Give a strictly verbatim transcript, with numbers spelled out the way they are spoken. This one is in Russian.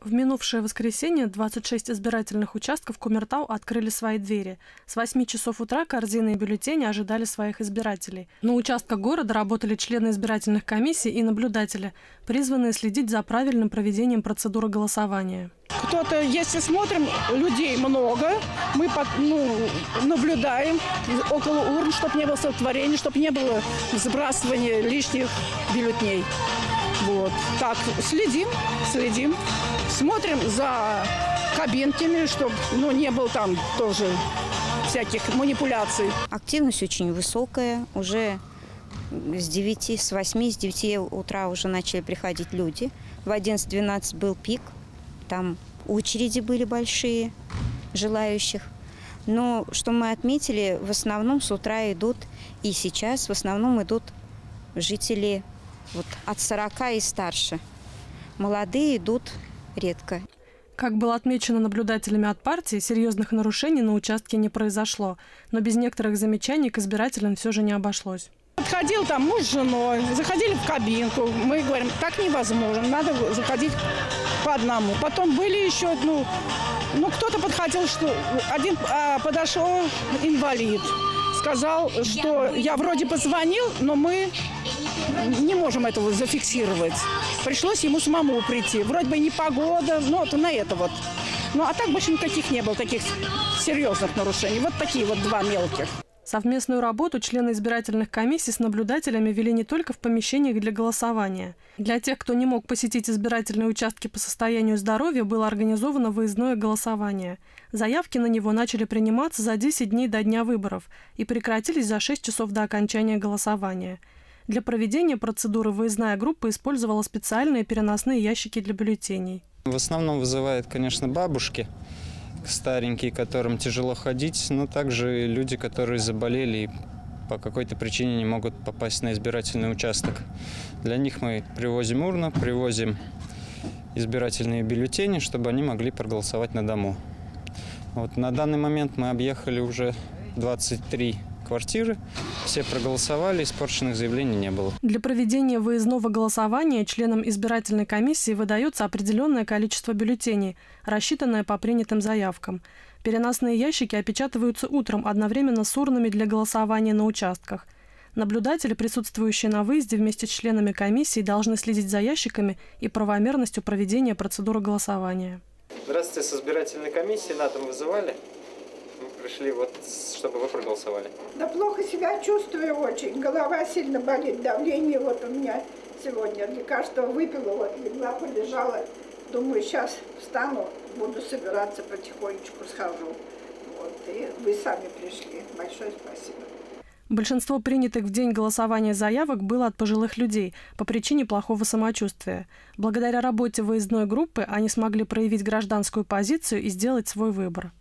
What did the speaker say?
В минувшее воскресенье двадцать шесть избирательных участков Кумертау открыли свои двери. С восьми часов утра корзины и бюллетени ожидали своих избирателей. На участках города работали члены избирательных комиссий и наблюдатели, призванные следить за правильным проведением процедуры голосования. Кто-то, если смотрим, людей много, мы ну, наблюдаем около урн, чтобы не было столпотворения, чтобы не было сбрасывания лишних бюллетеней. Вот. Так, следим, следим. Смотрим за кабинками, чтобы ну, не было там тоже всяких манипуляций. Активность очень высокая. Уже с девяти, с восьми, с девяти утра уже начали приходить люди. В одиннадцать-двенадцать был пик. Там очереди были большие, желающих. Но что мы отметили, в основном с утра идут, и сейчас в основном идут жители вот, от сорока и старше. Молодые идут редко. Как было отмечено наблюдателями от партии, серьезных нарушений на участке не произошло, но без некоторых замечаний к избирателям все же не обошлось. Подходил там муж с женой, заходили в кабинку. Мы говорим, так невозможно, надо заходить по одному. Потом были еще, ну, ну кто-то подходил, что один а, подошел инвалид. Сказал, что я вроде позвонил, но мы не можем этого зафиксировать. Пришлось ему самому прийти. Вроде бы не погода, но вот на это вот. Ну а так больше никаких не было, таких серьезных нарушений. Вот такие вот два мелких. Совместную работу члены избирательных комиссий с наблюдателями вели не только в помещениях для голосования. Для тех, кто не мог посетить избирательные участки по состоянию здоровья, было организовано выездное голосование. Заявки на него начали приниматься за десять дней до дня выборов и прекратились за шесть часов до окончания голосования. Для проведения процедуры выездная группа использовала специальные переносные ящики для бюллетеней. В основном вызывает, конечно, бабушки старенькие, которым тяжело ходить, но также люди, которые заболели и по какой-то причине не могут попасть на избирательный участок. Для них мы привозим урну, привозим избирательные бюллетени, чтобы они могли проголосовать на дому. Вот, на данный момент мы объехали уже двадцать три квартиры, все проголосовали, испорченных заявлений не было. Для проведения выездного голосования членам избирательной комиссии выдается определенное количество бюллетеней, рассчитанное по принятым заявкам. Переносные ящики опечатываются утром одновременно с урнами для голосования на участках. Наблюдатели, присутствующие на выезде вместе с членами комиссии, должны следить за ящиками и правомерностью проведения процедуры голосования. Здравствуйте, с избирательной комиссии на дом вызывали? Мы пришли, вот, чтобы вы проголосовали. Да плохо себя чувствую очень. Голова сильно болит, давление вот у меня сегодня. Лекарство выпила, вот легла, полежала. Думаю, сейчас встану, буду собираться потихонечку, схожу. Вот, и вы сами пришли. Большое спасибо. Большинство принятых в день голосования заявок было от пожилых людей по причине плохого самочувствия. Благодаря работе выездной группы они смогли проявить гражданскую позицию и сделать свой выбор.